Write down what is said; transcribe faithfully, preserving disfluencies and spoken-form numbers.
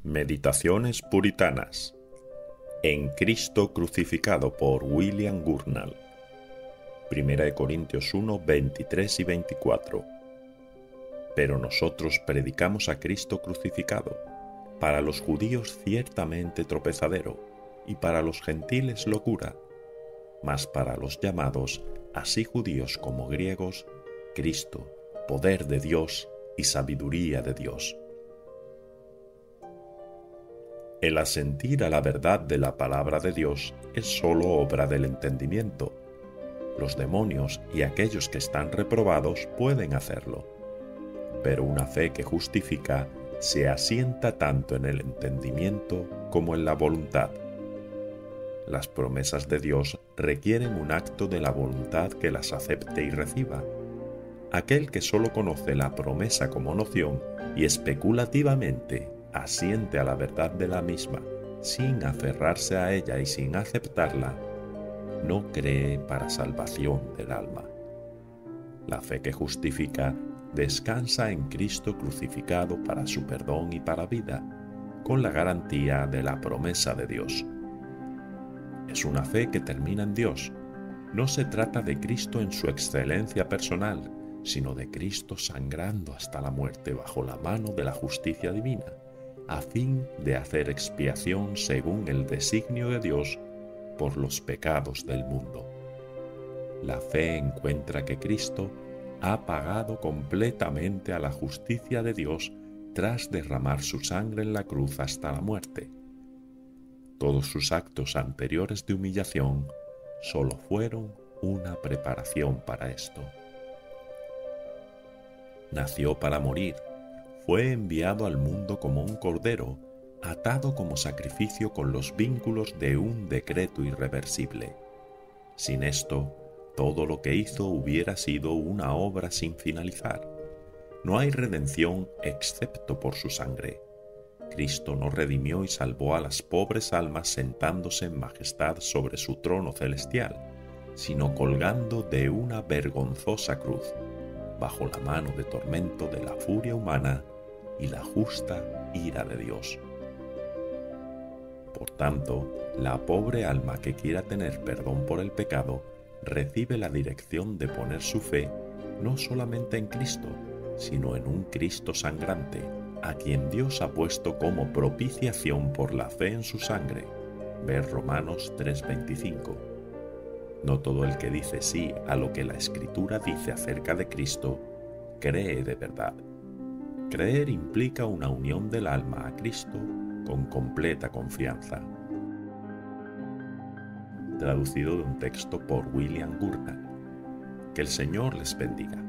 Meditaciones puritanas en Cristo crucificado por William Gurnall. Primera de Corintios uno, veintitrés y veinticuatro. Pero nosotros predicamos a Cristo crucificado, para los judíos ciertamente tropezadero, y para los gentiles locura, mas para los llamados, así judíos como griegos, Cristo, poder de Dios y sabiduría de Dios. El asentir a la verdad de la palabra de Dios es sólo obra del entendimiento. Los demonios y aquellos que están reprobados pueden hacerlo, pero una fe que justifica se asienta tanto en el entendimiento como en la voluntad. Las promesas de Dios requieren un acto de la voluntad que las acepte y reciba. Aquel que sólo conoce la promesa como noción y especulativamente asiente a la verdad de la misma, sin aferrarse a ella y sin aceptarla, no cree para salvación del alma. La fe que justifica descansa en Cristo crucificado para su perdón y para vida, con la garantía de la promesa de Dios. Es una fe que termina en Dios. No se trata de Cristo en su excelencia personal, sino de Cristo sangrando hasta la muerte bajo la mano de la justicia divina, a fin de hacer expiación según el designio de Dios por los pecados del mundo. La fe encuentra que Cristo ha pagado completamente a la justicia de Dios tras derramar su sangre en la cruz hasta la muerte. Todos sus actos anteriores de humillación solo fueron una preparación para esto. Nació para morir. Fue enviado al mundo como un cordero, atado como sacrificio con los vínculos de un decreto irreversible. Sin esto, todo lo que hizo hubiera sido una obra sin finalizar. No hay redención excepto por su sangre. Cristo no redimió y salvó a las pobres almas sentándose en majestad sobre su trono celestial, sino colgando de una vergonzosa cruz, bajo la mano de tormento de la furia humana y la justa ira de Dios. Por tanto, la pobre alma que quiera tener perdón por el pecado recibe la dirección de poner su fe no solamente en Cristo, sino en un Cristo sangrante, a quien Dios ha puesto como propiciación por la fe en su sangre. Ver Romanos tres veinticinco. No todo el que dice sí a lo que la Escritura dice acerca de Cristo, cree de verdad. Creer implica una unión del alma a Cristo con completa confianza. Traducido de un texto por William Gurnall. Que el Señor les bendiga.